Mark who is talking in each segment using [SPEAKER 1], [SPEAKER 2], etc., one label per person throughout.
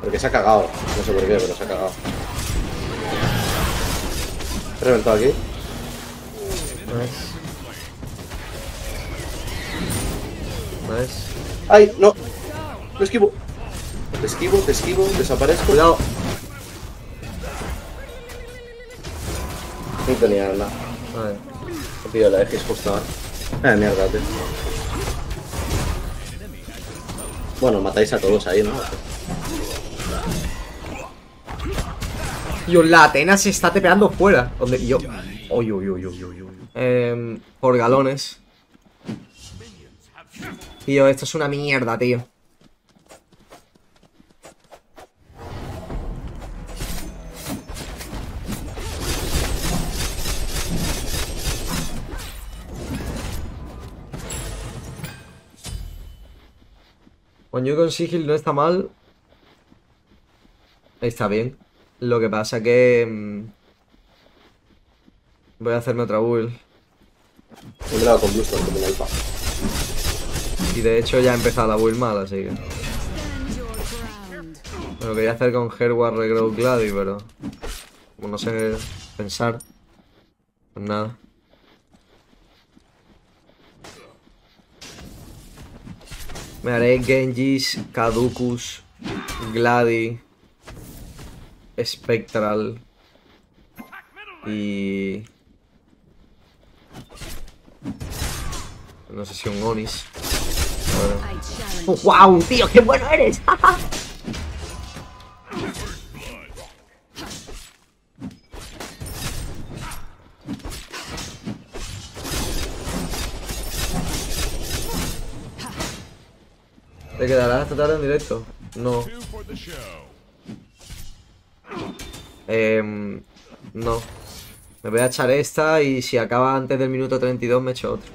[SPEAKER 1] Porque se ha cagado. No sé por qué, pero se ha cagado. He reventado aquí.
[SPEAKER 2] Nice.
[SPEAKER 1] ¡Ay! ¡No! ¡Lo esquivo! Te esquivo, desaparezco.
[SPEAKER 2] Cuidado.
[SPEAKER 1] No tenía nada.
[SPEAKER 2] Vale.
[SPEAKER 1] He pillado la X justo ahora. Mierda, tío. Bueno, matáis a todos ahí, ¿no?
[SPEAKER 2] Yo, la Atena se está tepeando fuera. Donde yo. Uy, uy, uy, uy, uy, uy. Por galones. Tío, esto es una mierda, tío. Coño, con Sigil no está mal. Está bien. Lo que pasa que... voy a hacerme otra build.
[SPEAKER 1] Yo me la hago con Bluestone, como el alfa.
[SPEAKER 2] Y de hecho ya he empezado la build mal, así que... Me lo quería hacer con Herward Regrow Gladi, pero... como no sé pensar... pues nada. Me haré Genjis, Caducus, Gladi, Spectral y... no sé si un Onis. Bueno. ¡Wow, tío! ¡Qué bueno eres! ¿Te quedarás esta tarde en directo? No. No. Me voy a echar esta y si acaba antes del minuto 32 me echo otro.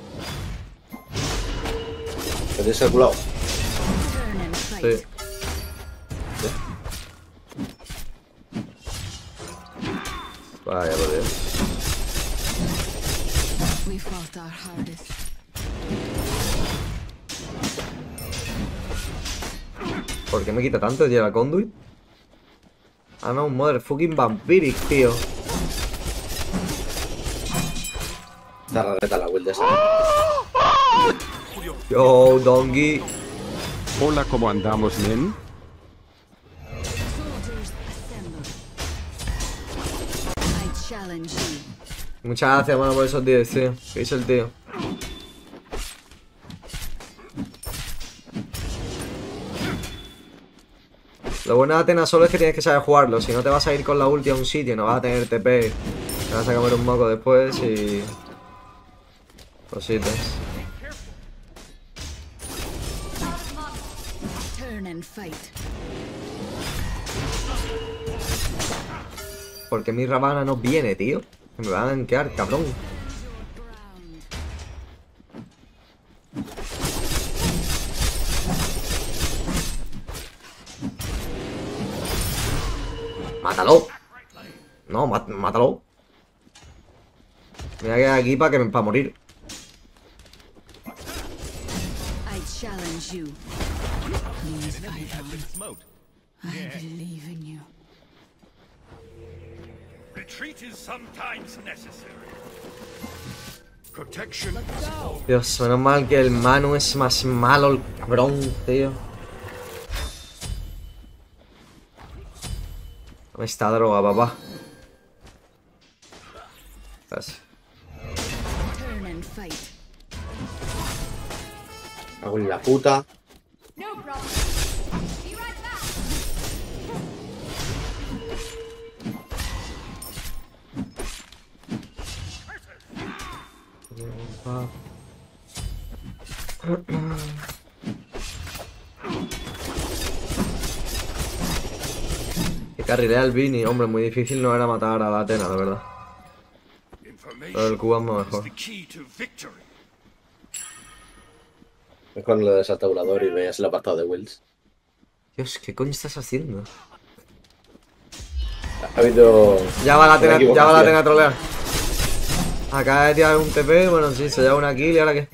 [SPEAKER 1] ¿Te tienes calculado?
[SPEAKER 2] Sí. Vaya, por Dios. ¿Por qué me quita tanto? ¿Lleva conduit? Ah, no, un motherfucking vampiric, tío.
[SPEAKER 1] Está rareta la build esa.
[SPEAKER 2] Yo, Dongi.
[SPEAKER 3] Hola, ¿cómo andamos, men?
[SPEAKER 2] Muchas gracias, mano, por esos 10, tío. ¿Qué hizo el tío? Lo bueno de Atenas solo es que tienes que saber jugarlo. Si no te vas a ir con la ulti a un sitio, no vas a tener TP. Te vas a comer un moco después y... cositas. ¿Por qué mi Ravana no viene, tío? Que me van a gankear, cabrón. ¡Mátalo! No, mátalo. Me voy a quedar aquí para morir. Dios, menos mal que el Manu es más malo, el cabrón, tío. Esta droga, papá. Gracias.
[SPEAKER 1] Hago en la puta.
[SPEAKER 2] Que carrilea al Vini, hombre, muy difícil no era matar a la Atena, la verdad. Pero el Cuba es mejor.
[SPEAKER 1] Es cuando le das al tabulador y veas el apartado de Wills.
[SPEAKER 2] Dios, ¿qué coño estás haciendo?
[SPEAKER 1] Ha habido...
[SPEAKER 2] Ya va la
[SPEAKER 1] una
[SPEAKER 2] Atena a trolear. Acaba de tirar un TP, bueno, sí, se lleva una kill y ahora qué.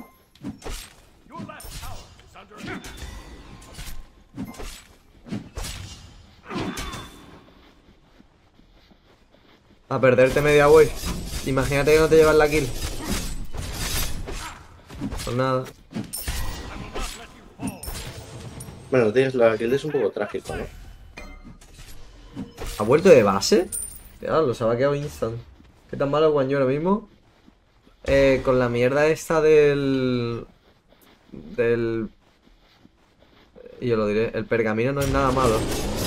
[SPEAKER 2] A perderte media wave. Imagínate que no te llevas la kill. Pues nada.
[SPEAKER 1] Bueno, la kill es un poco trágico, ¿no?
[SPEAKER 2] ¿Ha vuelto de base? Diablo, se ha quedado instant. ¿Qué tan malo Guan Yu ahora mismo? Con la mierda esta del... Y yo lo diré, el pergamino no es nada malo.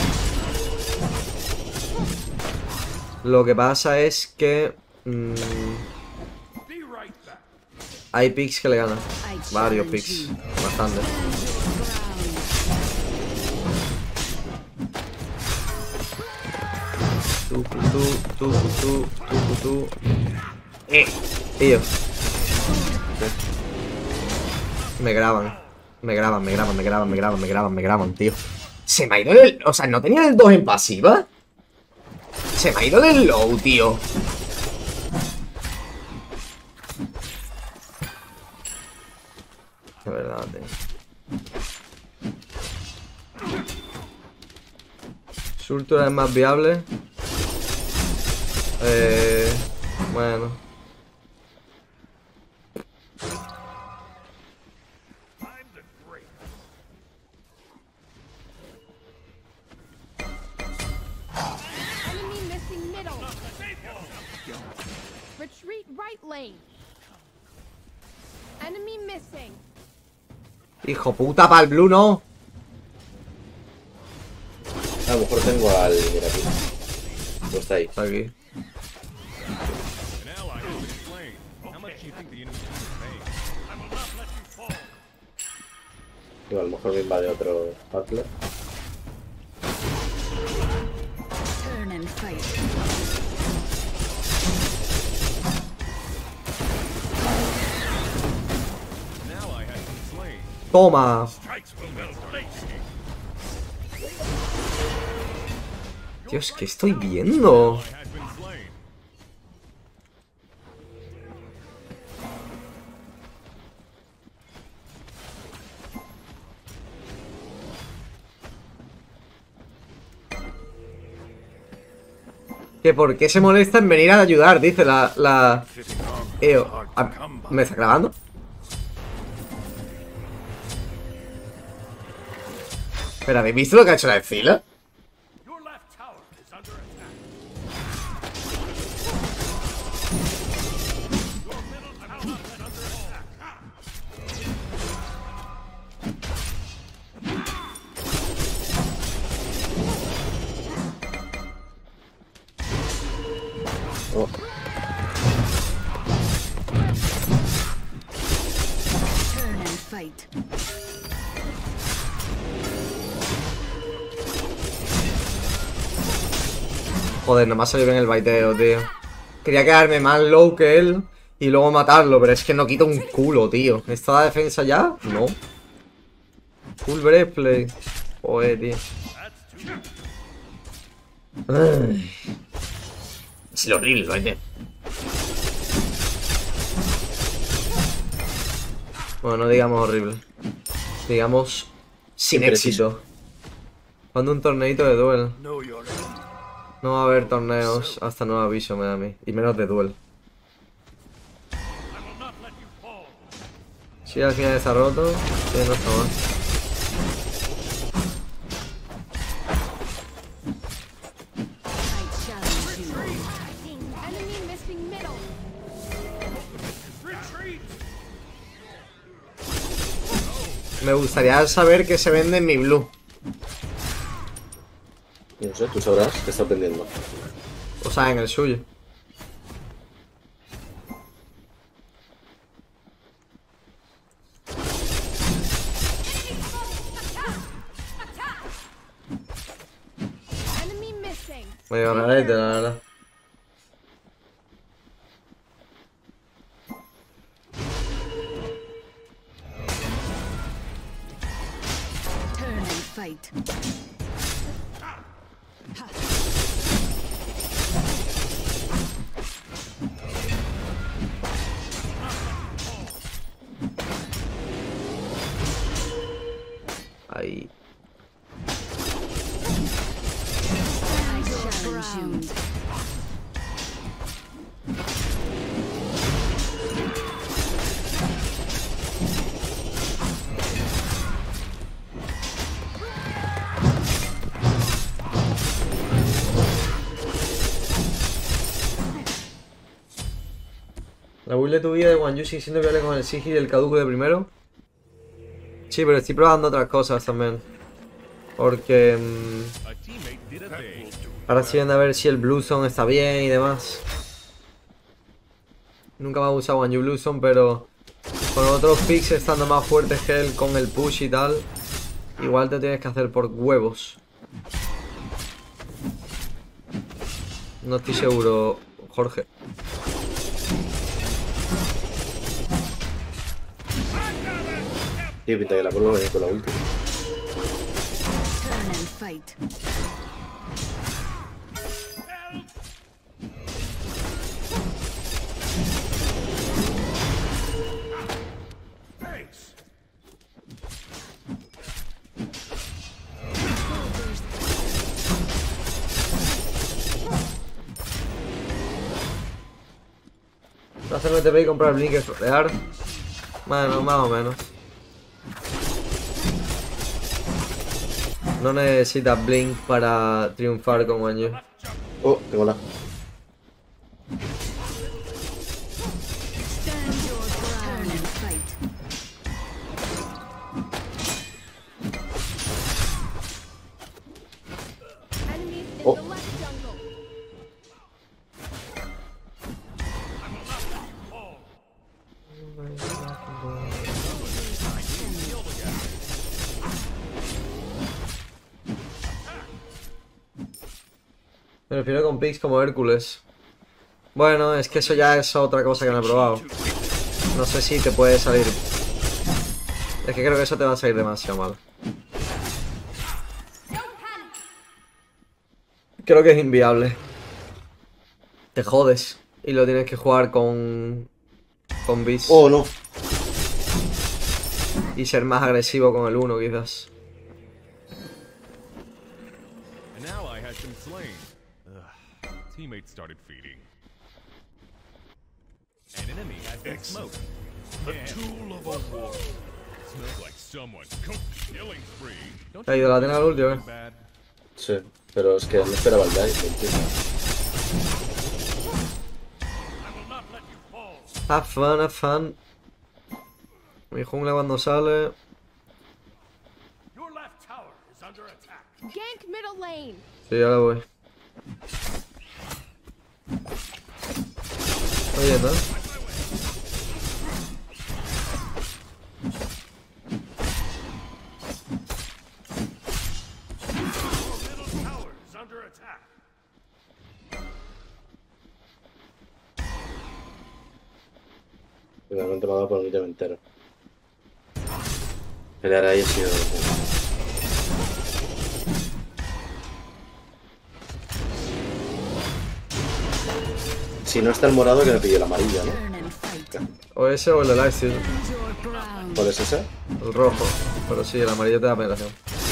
[SPEAKER 2] Lo que pasa es que... hay picks que le ganan. Varios picks. Bastante. Tú. Tío. Me graban, tío. Se me ha ido el... O sea, ¿no tenía el 2 en pasiva? Se me ha ido el low, tío. De verdad, tío. Surtura es más viable. Bueno.
[SPEAKER 4] Enemy missing middle. Retreat right lane. Enemy missing.
[SPEAKER 2] Hijo puta, pa'l blue, no.
[SPEAKER 1] A lo mejor tengo al... Mira aquí. No está ahí.
[SPEAKER 2] Está aquí.
[SPEAKER 1] Digo, a lo mejor me invade otro Butler.
[SPEAKER 5] Turn and fight.
[SPEAKER 2] Toma. Dios, ¿qué estoy viendo? Que por qué se molesta en venir a ayudar, dice la... ¿Me está grabando? ¿Pero habéis visto lo que ha hecho la Ezreal?
[SPEAKER 1] Oh.
[SPEAKER 5] Turn and fight.
[SPEAKER 2] Joder, no me ha salido bien el baiteo, tío. Quería quedarme más low que él y luego matarlo, pero es que no quita un culo, tío. ¿Está la defensa ya? No. Full breastplate. Joder, tío. Ay. Es lo horrible el baiteo. Bueno, no digamos horrible. Digamos sin éxito. Cuando un torneito de duel. No va a haber torneos hasta nuevo aviso, me da a mí. Y menos de duel. Si al final está roto, sí, no está mal.
[SPEAKER 5] I challenge you.
[SPEAKER 4] Enemy missing middle.
[SPEAKER 2] Me gustaría saber qué se vende en mi blue.
[SPEAKER 1] No sé, tú sabrás qué está aprendiendo.
[SPEAKER 2] O sea, en el suyo.
[SPEAKER 4] Enemy missing.
[SPEAKER 2] Medio rarete, la verdad.
[SPEAKER 5] Turn and fight.
[SPEAKER 2] Ahí.
[SPEAKER 5] I challenge you.
[SPEAKER 2] La build de tu vida de Wanyu sigue siendo viable con el Sigil y el Caduco de primero. Sí, pero estoy probando otras cosas también. Porque... ahora estoy viendo a ver si el Bluezone está bien y demás. Nunca me ha gustado Wanyu Bluezone, pero... con otros picks estando más fuertes que él con el push y tal, igual te tienes que hacer por huevos. No estoy seguro, Jorge.
[SPEAKER 1] Tío, pinta que la vuelvo a venir con la última.
[SPEAKER 5] Turn and fight.
[SPEAKER 2] Hacerme TP y comprar Blink y trolear. Bueno, más o menos. No necesitas Blink para triunfar con Wanyu.
[SPEAKER 1] Oh, tengo la.
[SPEAKER 5] Stand your ground. Turn and fight.
[SPEAKER 4] Enemies in
[SPEAKER 1] Oh.
[SPEAKER 4] the left jungle.
[SPEAKER 2] Me refiero con picks como Hércules. Bueno, es que eso ya es otra cosa que no he probado. No sé si te puede salir. Es que creo que eso te va a salir demasiado mal. Creo que es inviable. Te jodes. Y lo tienes que jugar con Beast.
[SPEAKER 1] Oh, no.
[SPEAKER 2] Y ser más agresivo con el 1 quizás.
[SPEAKER 6] An ally has been slain. Ugh. Teammates started feeding. An enemy has been smoked. A tool of a war. Smells like someone killing spree. Don't
[SPEAKER 2] ¿Te ha ido la tena al último?
[SPEAKER 6] feel bad?
[SPEAKER 1] Sí, pero es que no esperaba el dive, tío.
[SPEAKER 2] Have fun, have fun. Mi jungla cuando sale.
[SPEAKER 6] Your left tower is under attack.
[SPEAKER 4] Gank middle lane.
[SPEAKER 2] Sí, ahora voy. Oye, ¿no?
[SPEAKER 6] Middle tower is under attack.
[SPEAKER 1] Realmente me ha dado por un ítem entero. Pelear ahí ha sido... Si no está el morado, que me pille el amarillo, ¿no?
[SPEAKER 5] Turn and fight.
[SPEAKER 2] O ese o el de Lifesteal.
[SPEAKER 5] Your ground.
[SPEAKER 1] ¿Cuál es ese?
[SPEAKER 2] El rojo. Pero sí, el amarillo te da penetración.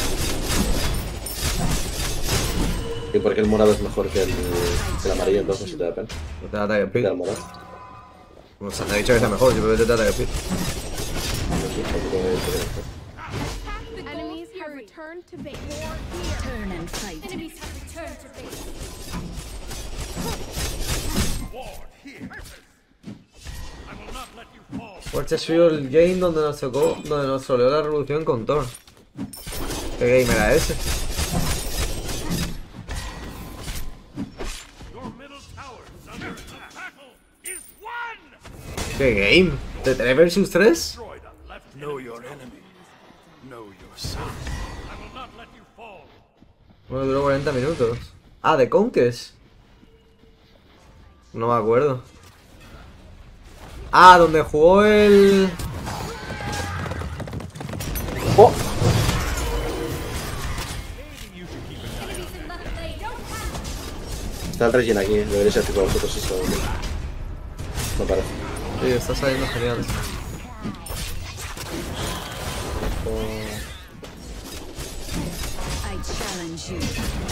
[SPEAKER 1] ¿Y por qué el morado es mejor que el amarillo entonces si te da pena?
[SPEAKER 2] No te da ataque
[SPEAKER 1] ¿Qué
[SPEAKER 2] speed.
[SPEAKER 1] da el morado?
[SPEAKER 2] O sea, te ha dicho que está mejor, yo creo que te da ataque speed.
[SPEAKER 1] No sé, tampoco me dice que mejor.
[SPEAKER 4] Attack the enemies have returned to base. War here.
[SPEAKER 5] Turn and fight.
[SPEAKER 4] Enemies have returned to base.
[SPEAKER 6] Ward here. I will not let you fall.
[SPEAKER 2] Watch Fuel Game donde nos tocó, donde nos troleó la revolución con Thor. ¿Qué game era ese?
[SPEAKER 6] Your middle tower is under attack. Battle is won.
[SPEAKER 2] ¿Qué game? ¿De 3 vs 3?
[SPEAKER 6] Destroyed on left. Know your enemy. Know yourself. I will not let you fall.
[SPEAKER 2] Bueno, duró 40 minutos. Ah, de Conquest. No me acuerdo. Ah, donde jugó el...
[SPEAKER 1] ¡Oh! Está el relleno aquí, debería ser tipo vosotros eso. No parece.
[SPEAKER 2] Sí, está saliendo genial.
[SPEAKER 5] I challenge you.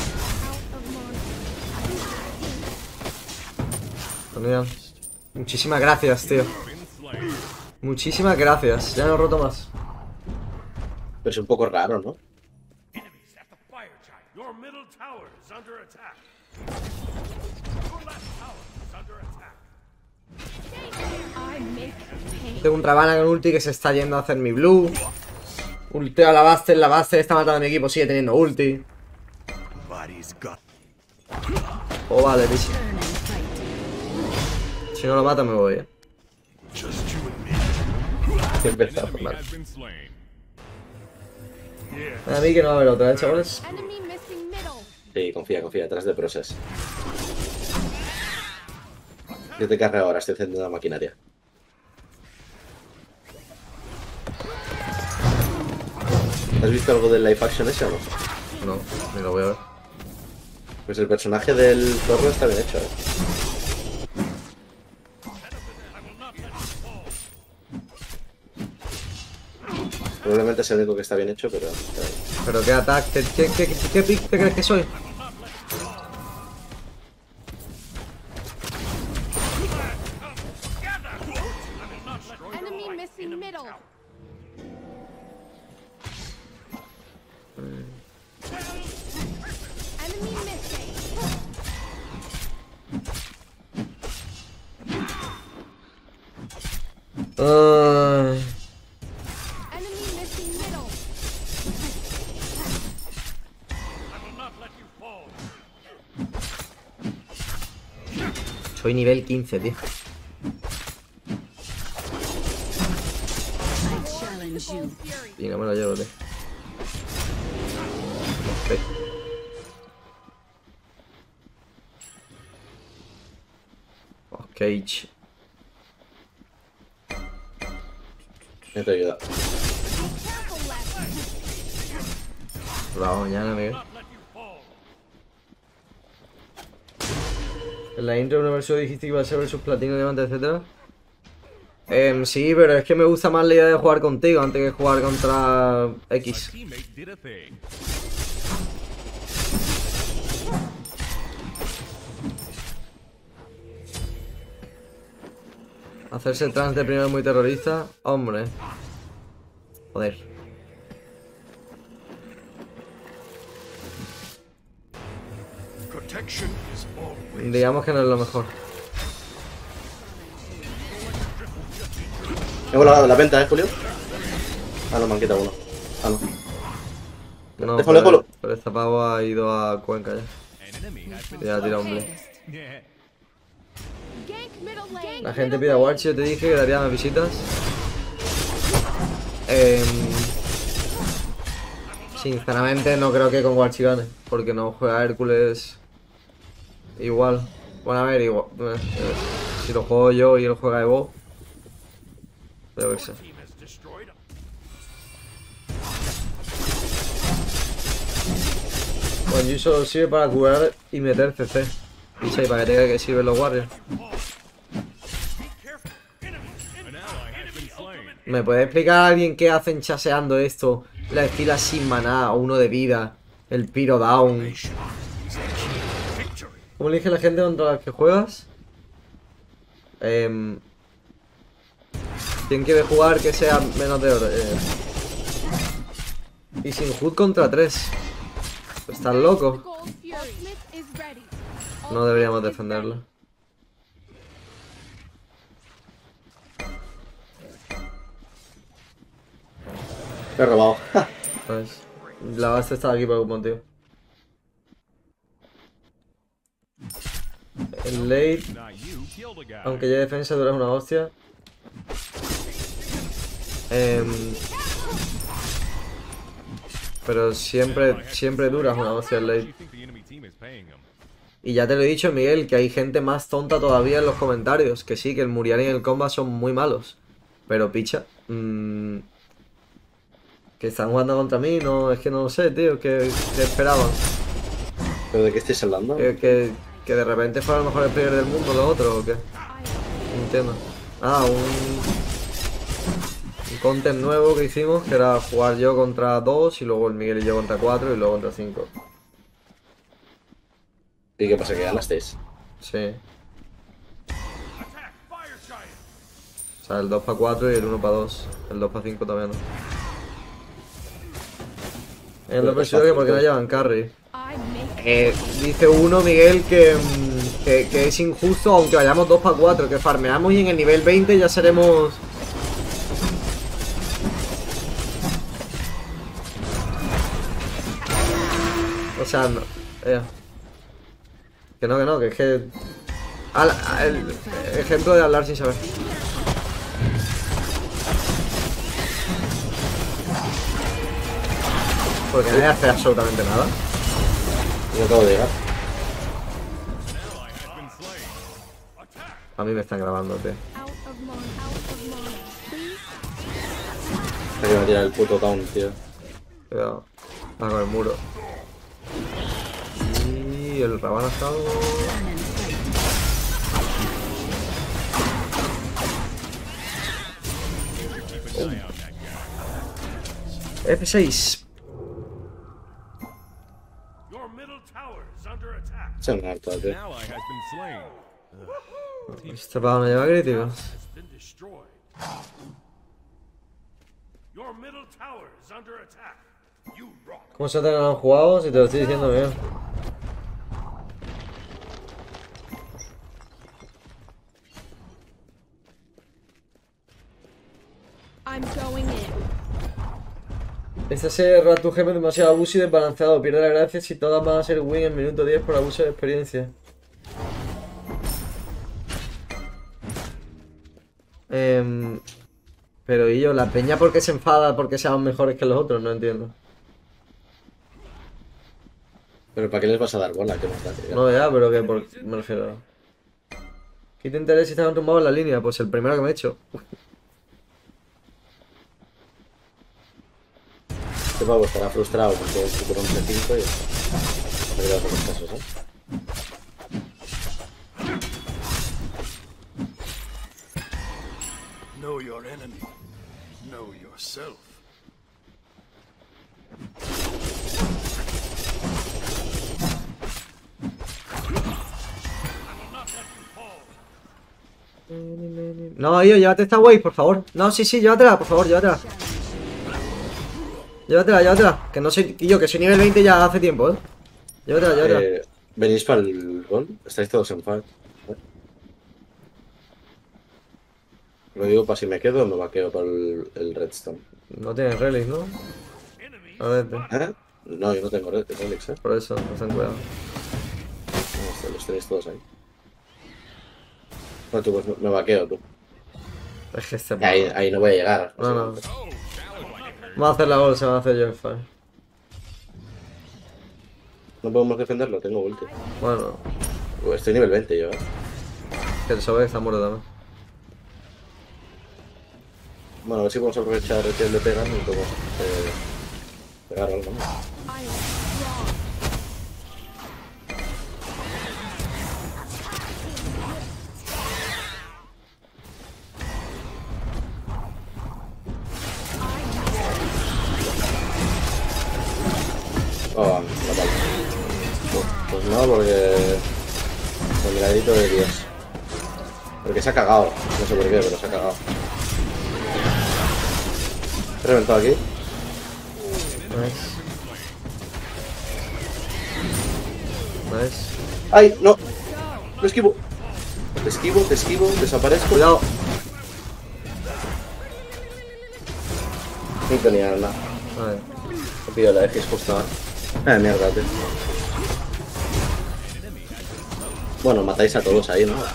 [SPEAKER 2] Genial. Muchísimas gracias, tío. Muchísimas gracias. Ya no he roto más.
[SPEAKER 1] Pero es un poco raro, ¿no?
[SPEAKER 6] Enemies at the fire giant. Your middle tower is under attack. Your left tower is under attack.
[SPEAKER 4] I make pain.
[SPEAKER 2] Tengo un Ravana con ulti que se está yendo a hacer mi blue. Ulteo a la base está matando a mi equipo, sigue teniendo ulti. Oh, vale, bicho.
[SPEAKER 5] Turn and fight.
[SPEAKER 2] Si no lo mata me voy, Siempre está
[SPEAKER 6] Enemy
[SPEAKER 2] mal.
[SPEAKER 6] has been slain.
[SPEAKER 2] A mí que no va a haber otra, chavales.
[SPEAKER 4] Enemy missing middle.
[SPEAKER 1] Sí, confía, atrás de Process. Yo te carreo ahora, estoy encendiendo la maquinaria. ¿Has visto algo del live action ese o no?
[SPEAKER 2] No, ni lo voy a ver.
[SPEAKER 1] Pues el personaje del zorro está bien hecho, Probablemente es el único que está bien hecho, pero...
[SPEAKER 2] Pero qué ataque, ¿qué pick te crees que soy?
[SPEAKER 4] Enemy missing middle. Enemy missing. Enemy missing middle.
[SPEAKER 2] Soy nivel 15, tío.
[SPEAKER 5] I challenge you.
[SPEAKER 2] Y no me lo llevo, tío. Ok. Ok.
[SPEAKER 1] Me te ayuda.
[SPEAKER 4] Careful left.
[SPEAKER 2] Por la mañana, Miguel. En la intro universo dijiste que iba a ser versus platino, diamante, etcétera. Sí, pero es que me gusta más la idea de jugar contigo antes que jugar contra X.
[SPEAKER 6] Teammate did a thing.
[SPEAKER 2] Hacerse trans de primero es muy terrorista. Hombre. Joder.
[SPEAKER 6] Protection is always.
[SPEAKER 2] Digamos que no es lo mejor.
[SPEAKER 1] He volado la venta, Julio. Ah, no, me han quitado uno. Ah, no.
[SPEAKER 2] No,
[SPEAKER 1] Déjalo, déjalo.
[SPEAKER 2] pero este pavo ha ido a Cuenca ya.
[SPEAKER 6] An enemy has been
[SPEAKER 2] Ya ha tirado un blitz.
[SPEAKER 6] Yeah.
[SPEAKER 4] Gank middle lane.
[SPEAKER 2] La gente pide a Watch, yo te dije que daría más visitas. Sinceramente no creo que con Watch gane, porque no juega Hércules igual. Bueno, a ver, igual. Si lo juego yo y él juega Evo, pero que sé.
[SPEAKER 6] Team has destroyed a
[SPEAKER 2] Bueno, yo solo sirve para curar y meter CC. Y sé para que tenga que sirven los Warriors.
[SPEAKER 6] An ally has been slain.
[SPEAKER 2] ¿Me puede explicar a alguien qué hacen chaseando esto? La estila sin maná, uno de vida, el Pyro Down. ¿Cómo elige la gente contra la que juegas? ¿Quién quiere jugar que sea menos de oro? Y sin HUD contra 3. ¿Estás loco?
[SPEAKER 4] Gold Fury. Ultimate is ready.
[SPEAKER 2] No deberíamos defenderlo.
[SPEAKER 1] Me he robado.
[SPEAKER 2] Pues, la base está aquí por algún motivo. El late,
[SPEAKER 6] Not you killed a guy.
[SPEAKER 2] aunque ya defensa dura una hostia. Pero siempre duras una hostia el
[SPEAKER 6] You
[SPEAKER 2] late.
[SPEAKER 6] think the enemy team is paying him?
[SPEAKER 2] Y ya te lo he dicho, Miguel, que hay gente más tonta todavía en los comentarios. Que sí, que el Muriel y el Combat son muy malos. Pero picha, que están jugando contra mí, no, es que no lo sé, tío, que esperaban.
[SPEAKER 1] ¿Pero de qué estáis hablando?
[SPEAKER 2] Que de repente fueran los mejores players del mundo los otros, ¿o qué? No entiendo. Ah, un content nuevo que hicimos, que era jugar yo contra 2 y luego el Miguel y yo contra 4 y luego contra 5.
[SPEAKER 1] ¿Y qué pasa? ¿Que ganasteis?
[SPEAKER 2] Sí. O sea, el 2 para 4 y el 1 para 2. El 2 para 5 todavía no. En el 2 para 5 porque no llevan carry.
[SPEAKER 4] I make
[SPEAKER 2] Dice uno, Miguel, que es injusto aunque vayamos 2 para 4, que farmeamos y en el nivel 20 ya seremos... O sea, no, que no, que es que... el ejemplo de hablar sin saber. Porque no le hace absolutamente nada.
[SPEAKER 1] No acabo de llegar.
[SPEAKER 2] A mí me están grabando, tío.
[SPEAKER 4] Out of mana, out of mana. Please.
[SPEAKER 1] Hay que me tirar el puto down, tío.
[SPEAKER 2] Cuidado. Va con el muro. Y el Rabán ha estado... F6.
[SPEAKER 6] Your middle tower is under attack.
[SPEAKER 1] Se me ha harto, tío.
[SPEAKER 6] An ally has been slain.
[SPEAKER 2] Este pavo no lleva críticos.
[SPEAKER 6] Has been destroyed. Your middle tower is under attack. You rock.
[SPEAKER 2] ¿Cómo se te lo han jugado? Si te lo estoy diciendo bien.
[SPEAKER 4] I'm going in.
[SPEAKER 2] Esta serie de tu jefe es demasiado abuso y desbalanceado. Pierde la gracia si todas van a ser win en minuto 10 por abuso de experiencia. Pero y yo, la peña porque se enfada porque seamos mejores que los otros, no entiendo.
[SPEAKER 1] Pero ¿para qué les vas a dar bola? ¿Qué más da, tío?
[SPEAKER 2] No, ya, pero que me refiero. ¿Qué te interesa si están tumbados en la línea? Pues el primero que me he hecho.
[SPEAKER 1] Este pavo estará frustrado porque es super 11-5 y... No le das los casos, ¿eh?
[SPEAKER 6] Know your enemy. Know yourself.
[SPEAKER 2] No, yo, llévate esta wave, por favor. No, sí, llévatela, por favor, llévatela. Llévatela. Que no soy... Y yo, que soy nivel 20 ya hace tiempo, ¿eh? Llévatela.
[SPEAKER 1] ¿Venís para el gol? Estáis todos en fight. Lo digo para si me quedo o me vaqueo para el redstone.
[SPEAKER 2] No tienes relics, ¿no? A ver,
[SPEAKER 1] ¿Eh? No, yo no tengo relics, ¿eh?
[SPEAKER 2] por eso, no ten cuidado.
[SPEAKER 1] No, los tenéis todos ahí. Bueno, tú, pues me vaqueo, tú.
[SPEAKER 2] Es que este...
[SPEAKER 1] Ahí no voy a llegar.
[SPEAKER 2] No. Vamos a hacer la gol, se va a hacer yo el fire.
[SPEAKER 1] No podemos defenderlo, tengo ulti.
[SPEAKER 2] Bueno,
[SPEAKER 1] Estoy nivel 20 yo, ¿eh?
[SPEAKER 2] que el Sobe está muerto también.
[SPEAKER 1] Bueno, a ver si podemos aprovechar que le pegan y podemos pegar algo, ¿no?
[SPEAKER 4] I am strong.
[SPEAKER 1] Oh, fatal. Pues no, porque... El miradito de Dios. Porque se ha cagado. No sé por qué, pero se ha cagado. He reventado aquí.
[SPEAKER 2] Nice.
[SPEAKER 1] ¡Ay! ¡No! ¡Lo esquivo! Te esquivo, desaparezco.
[SPEAKER 2] Cuidado.
[SPEAKER 1] No tenía nada.
[SPEAKER 2] A ver.
[SPEAKER 1] He pillado la X justo. Mierda, tío. Bueno, matáis a todos ahí, ¿no?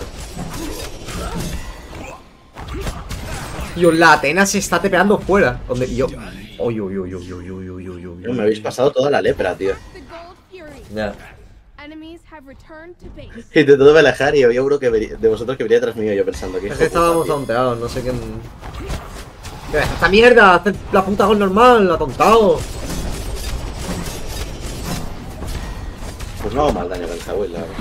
[SPEAKER 2] Yo, la Atena se está tepeando fuera. Donde yo. Uy.
[SPEAKER 1] Me habéis pasado toda la lepra, tío.
[SPEAKER 4] The Gold Fury.
[SPEAKER 2] Ya.
[SPEAKER 4] Enemies have returned to base.
[SPEAKER 1] Intentando alejar y había uno que de vosotros que venía tras mío yo pensando que...
[SPEAKER 2] Es que estábamos tonteados, no sé quién. ¿Qué es esta mierda? Hacer la puta gol normal, atontado.
[SPEAKER 1] Pues no hago mal daño con esta build, la verdad.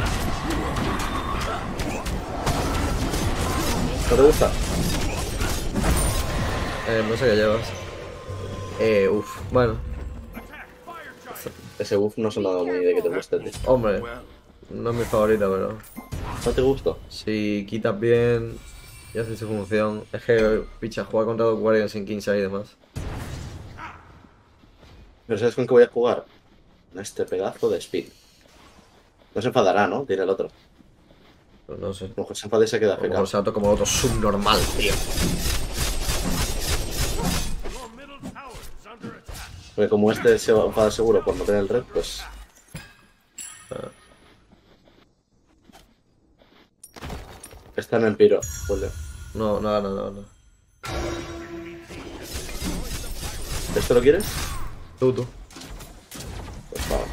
[SPEAKER 1] ¿No te gusta?
[SPEAKER 2] No sé qué llevas. Bueno.
[SPEAKER 1] Ese buff no sonaba muy de que te guste, tío.
[SPEAKER 2] Hombre, no es mi favorita, pero...
[SPEAKER 1] ¿No te gustó?
[SPEAKER 2] Si quitas bien y haces su función... Es que, picha, jugar contra dos Guardians sin King's y demás.
[SPEAKER 1] Pero ¿sabes con qué voy a jugar? Este pedazo de speed. No se enfadará, ¿no? Tiene el otro.
[SPEAKER 2] Pues no sé.
[SPEAKER 1] A lo mejor se enfada y se queda
[SPEAKER 2] A lo mejor
[SPEAKER 1] fecado.
[SPEAKER 2] se auto como otro subnormal, tío.
[SPEAKER 1] Porque como este se va a enfadar seguro por no tener el red, pues... Están en piro, Julio.
[SPEAKER 2] No, no, no, no, no.
[SPEAKER 1] ¿Esto lo quieres?
[SPEAKER 2] Tú.
[SPEAKER 1] Pues vamos.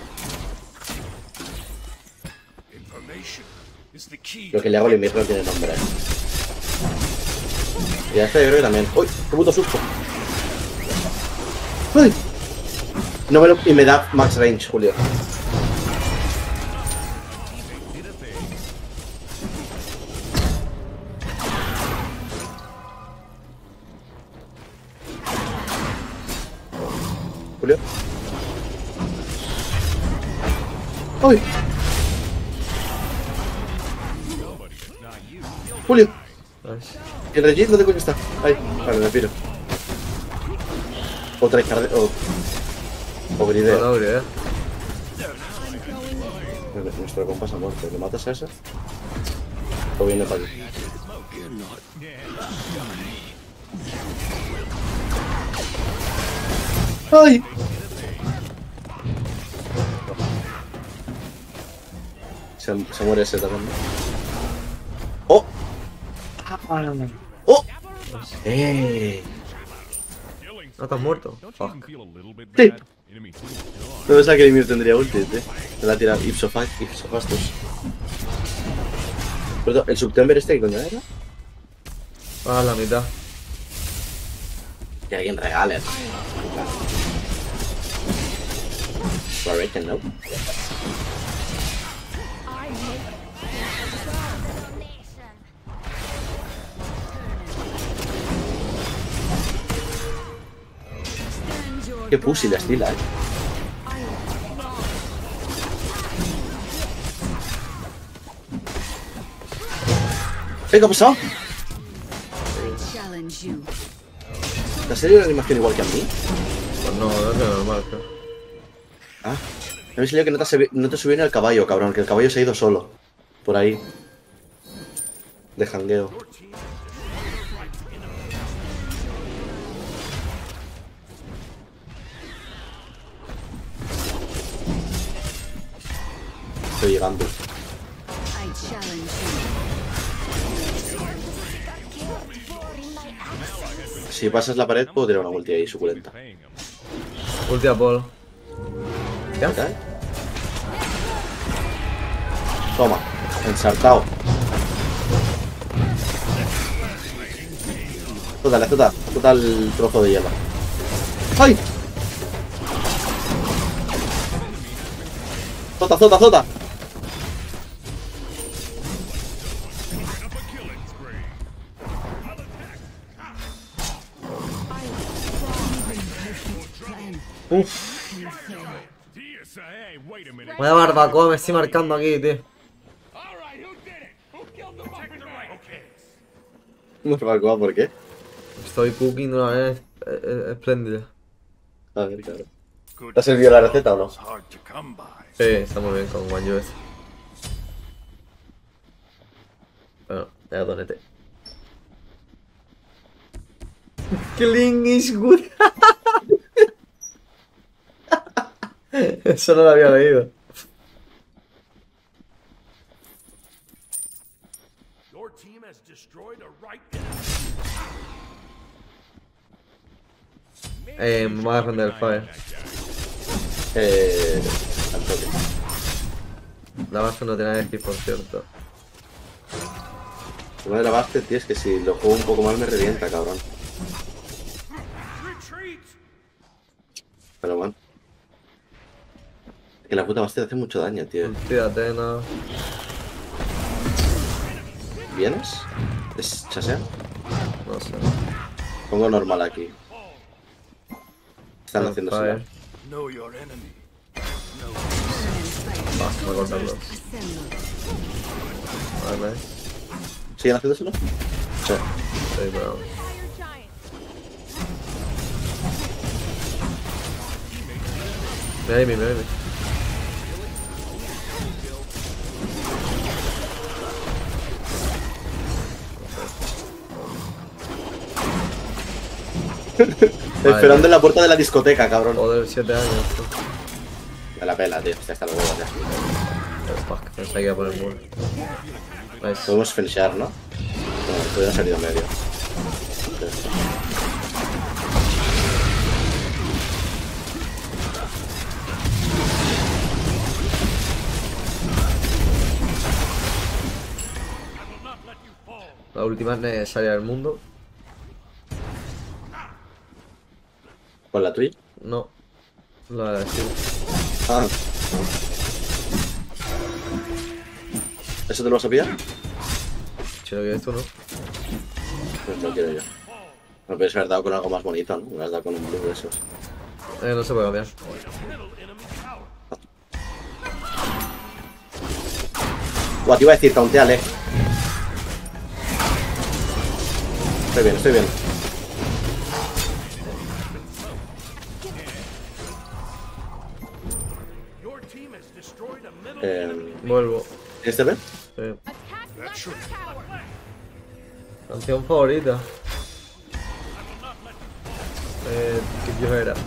[SPEAKER 6] Information is the key.
[SPEAKER 1] Lo que le hago al invierno tiene nombre. Y a este yo creo que también. ¡Uy! ¡Qué puto susto! ¡Uy! No me lo... Y me da max range, Julio. Julio. ¡Uy! Julio.
[SPEAKER 2] Nice.
[SPEAKER 1] ¿Y el Regis dónde coño está? Ahí, vale, me piro. Otra carde... O grideo.
[SPEAKER 2] No, no,
[SPEAKER 1] Nuestro compás ha muerto. ¿Le matas a ese? O viene para aquí. ¡Ay! Se muere ese también. ¡Oh! ¡Oh!
[SPEAKER 2] ¿No te has muerto?
[SPEAKER 6] Don't you even
[SPEAKER 2] Fuck.
[SPEAKER 6] feel a little bit
[SPEAKER 1] Sí.
[SPEAKER 6] bad? Enemy team gone.
[SPEAKER 1] No pensaba que el Ymir tendría ulti, tío. Me la ha tirado Ipsofastus. Perdón, ¿el Subtember este qué coño era?
[SPEAKER 2] Ah, la mitad.
[SPEAKER 1] Que alguien regale. Barraken, ¿no?
[SPEAKER 5] Stand your
[SPEAKER 1] Qué pussy la
[SPEAKER 5] ground.
[SPEAKER 1] estila, ¿Qué ha pasado?
[SPEAKER 5] I challenge you.
[SPEAKER 1] ¿La serie de animación igual que a mí?
[SPEAKER 2] Pues no, es lo normal, creo.
[SPEAKER 1] Ah, me habéis leído que no te subí ni al caballo, cabrón, que el caballo se ha ido solo. Por ahí. De jangueo. Estoy llegando.
[SPEAKER 5] I challenge you.
[SPEAKER 1] Si pasas la pared, puedo tirar una ulti ahí suculenta.
[SPEAKER 6] Paying them.
[SPEAKER 2] Ulti a Paul. ¿Ya?
[SPEAKER 1] ¿Qué tal? Toma, ensartado. Azota el trozo de hielo. ¡Ay! Zota.
[SPEAKER 2] Uff.
[SPEAKER 6] TSA, hey, wait a minute.
[SPEAKER 2] Vaya barbacoa me estoy marcando aquí, tío.
[SPEAKER 6] All right, who did it? Who killed the muffin man? Okay.
[SPEAKER 1] No me acuerdo por qué.
[SPEAKER 2] Estoy cooking de una vez espléndida.
[SPEAKER 1] A ver, claro. ¿Te ha servido la receta o no?
[SPEAKER 6] Hard to come by.
[SPEAKER 2] Sí, está muy bien con One US. Bueno, ya donete. Killing is good. Eso no lo había leído.
[SPEAKER 6] Your team has destroyed a right
[SPEAKER 2] Me voy a defender el fire.
[SPEAKER 1] Al toque.
[SPEAKER 2] La base no tiene XP, por cierto.
[SPEAKER 1] El problema de la base, tío, es que si lo juego un poco mal me revienta, cabrón.
[SPEAKER 6] retreat.
[SPEAKER 1] Pero bueno. Es que la puta base hace mucho daño, tío.
[SPEAKER 2] Ulti de Athena.
[SPEAKER 1] ¿Vienes? ¿Es chasea?
[SPEAKER 2] No sé.
[SPEAKER 1] Pongo normal aquí. Están haciendo
[SPEAKER 2] fire.
[SPEAKER 1] eso.
[SPEAKER 6] Know your enemy.
[SPEAKER 2] Va, voy a cortarlo.
[SPEAKER 5] Assemble.
[SPEAKER 2] Vale.
[SPEAKER 1] ¿Siguen haciéndoselo? Sí.
[SPEAKER 2] Sí, pero...
[SPEAKER 4] Fire giant.
[SPEAKER 2] Mira ahí, mira ahí.
[SPEAKER 1] Esperando en la puerta de la discoteca, cabrón.
[SPEAKER 2] Joder, 7 años.
[SPEAKER 1] Me la pela, tío. Ya está los huevos ya.
[SPEAKER 2] Fuck, pensé que iba a poner muro. Nice.
[SPEAKER 1] Podemos flashear, ¿no? No, podría salir en medio. Ya está.
[SPEAKER 2] La última es necesaria del mundo.
[SPEAKER 1] ¿Con la tuya?
[SPEAKER 2] No. La de sí.
[SPEAKER 1] Ah. ¿Eso te lo vas a pillar?
[SPEAKER 2] Si lo quieres tú, ¿no?
[SPEAKER 1] Pues lo quiero yo. Me puedes haber dado con algo más bonito, ¿no? Me has dado con un blue de esos.
[SPEAKER 2] No se puede cambiar.
[SPEAKER 1] Buah, te iba a decir, taunteale. Estoy bien, estoy bien.
[SPEAKER 2] Vuelvo.
[SPEAKER 1] ¿Este ve?
[SPEAKER 2] Sí.
[SPEAKER 4] Attack Lecter's tower.
[SPEAKER 2] Canción favorita. Keep Your Head Up.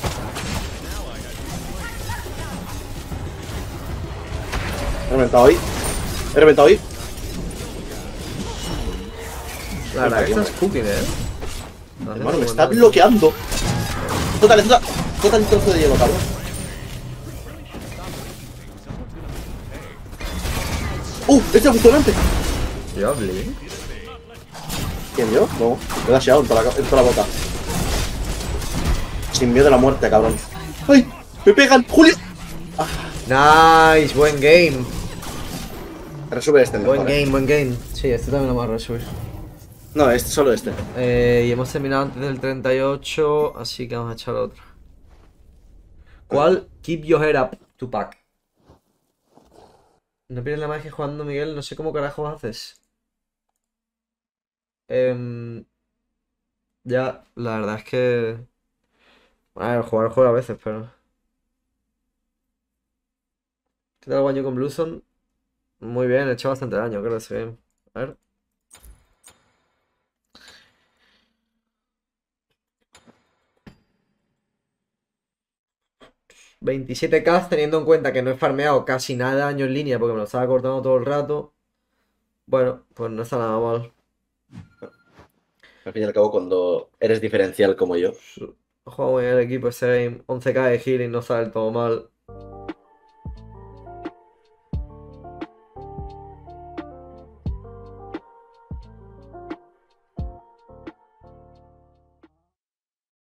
[SPEAKER 1] He reventado ahí. He reventado ahí.
[SPEAKER 2] La verdad que estás cooking,
[SPEAKER 1] Hermano, me está bloqueando. Total, total el trozo de hielo, cabrón. ¡Este es delante!
[SPEAKER 2] Yo hablé.
[SPEAKER 1] ¿Quién, yo? No, me he dasheado en toda la boca. Sin miedo a la muerte, cabrón. ¡Ay! ¡Me pegan! ¡Julio!
[SPEAKER 2] Nice, buen game.
[SPEAKER 1] Resube este mejor,
[SPEAKER 2] Buen game, buen game. Sí, este también lo vamos a resubir.
[SPEAKER 1] No, solo este.
[SPEAKER 2] Y hemos terminado antes del 38, así que vamos a echar otro. ¿Cuál? Keep Your Head Up, Tupac. No pierdes la magia jugando, Miguel. No sé cómo carajo haces. Ya, la verdad es que... A ver, jugar juego a veces, pero... ¿Qué tal el baño con Blueson? Muy bien, he hecho bastante daño, creo que sí. A ver. $27k, teniendo en cuenta que no he farmeado casi nada de daño en línea porque me lo estaba cortando todo el rato. Bueno, pues no está nada mal.
[SPEAKER 1] Al fin y al cabo, cuando eres diferencial como yo.
[SPEAKER 2] He jugado muy bien el equipo ese game. 11k de healing no está del todo mal.